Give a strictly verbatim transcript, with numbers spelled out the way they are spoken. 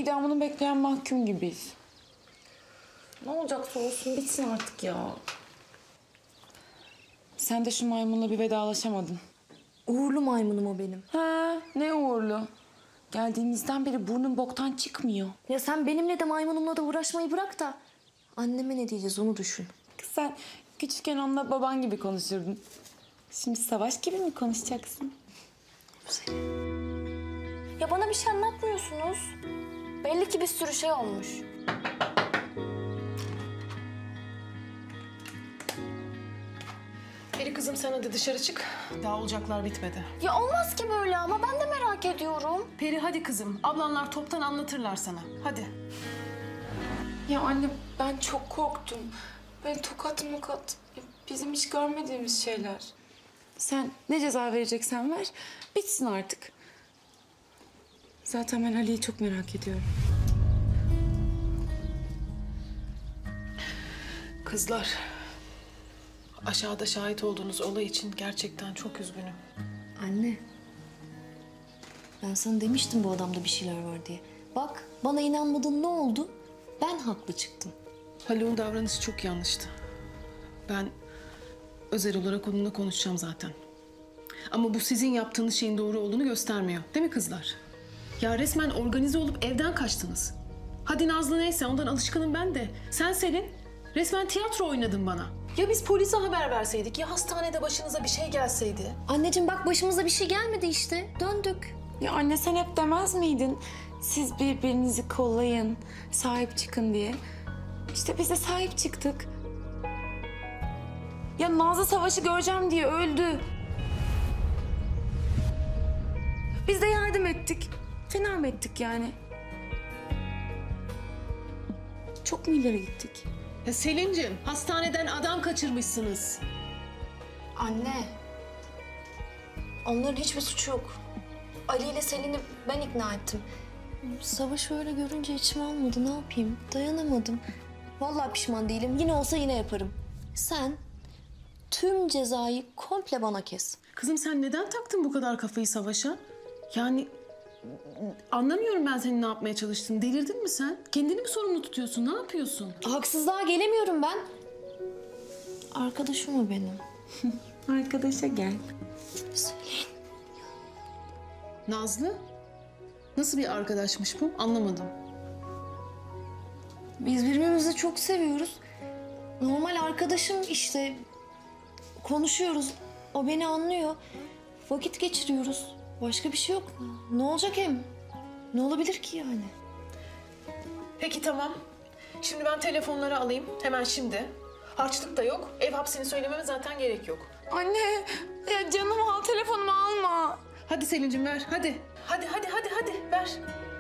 idamını bekleyen mahkum gibiyiz. Ne olacaksa olsun bitsin artık ya. Sen de şu maymunla bir vedalaşamadın. Uğurlu maymunum o benim. Ha, ne uğurlu. Geldiğimizden beri burnun boktan çıkmıyor. Ya sen benimle de maymunumla da uğraşmayı bırak da anneme ne diyeceğiz onu düşün. Kız sen küçükken onunla baban gibi konuşurdun. Şimdi Savaş gibi mi konuşacaksın? Ya bana bir şey anlatmıyorsunuz. Belli ki bir sürü şey olmuş. Peri kızım sen hadi dışarı çık. Daha olacaklar bitmedi. Ya olmaz ki böyle ama ben de merak ediyorum. Peri hadi kızım. Ablanlar toptan anlatırlar sana. Hadi. Ya anne ben çok korktum. Böyle tokat mukat. Bizim hiç görmediğimiz şeyler. Sen ne ceza vereceksen ver. Bitsin artık. Zaten ben Ali'yi çok merak ediyorum. Kızlar. Aşağıda şahit olduğunuz olay için gerçekten çok üzgünüm. Anne. Ben sana demiştim bu adamda bir şeyler var diye. Bak bana inanmadın ne oldu? Ben haklı çıktım. Haluk'un davranışı çok yanlıştı. Ben özel olarak onunla konuşacağım zaten. Ama bu sizin yaptığınız şeyin doğru olduğunu göstermiyor. Değil mi kızlar? Ya resmen organize olup evden kaçtınız. Hadi Nazlı neyse ondan alışkınım ben de. Sen Selin resmen tiyatro oynadın bana. Ya biz polise haber verseydik ya hastanede başınıza bir şey gelseydi. Anneciğim bak başımıza bir şey gelmedi işte. Döndük. Ya anne sen hep demez miydin? Siz birbirinizi kollayın, sahip çıkın diye. İşte biz de sahip çıktık. Ya Nazlı Savaş'ı göreceğim diye öldü. Biz de yardım ettik. Fena mı ettik yani? Çok mu ileri gittik? Ya Selin'cim hastaneden adam kaçırmışsınız. Anne. Onların hiçbir suçu yok. Ali ile Selin'i ben ikna ettim. Savaşı öyle görünce içim almadı. Ne yapayım? Dayanamadım. Vallahi pişman değilim. Yine olsa yine yaparım. Sen tüm cezayı komple bana kes. Kızım sen neden taktın bu kadar kafayı Savaş'a? Yani anlamıyorum ben senin ne yapmaya çalıştığını. Delirdin mi sen? Kendini mi sorumlu tutuyorsun? Ne yapıyorsun? Haksızlığa gelemiyorum ben. Arkadaşım o benim. Arkadaşa gel. Selin. Nazlı? Nasıl bir arkadaşmış bu? Anlamadım. Biz birbirimizi çok seviyoruz. Normal arkadaşım işte. Konuşuyoruz. O beni anlıyor. Vakit geçiriyoruz. Başka bir şey yok. Ne olacak hem? Ne olabilir ki yani? Peki tamam. Şimdi ben telefonları alayım. Hemen şimdi. Harçlık da yok. Ev hapsini söylememe zaten gerek yok. Anne, ya canım al telefonumu alma. Hadi Selin'cim ver. Hadi. Hadi hadi hadi hadi ver.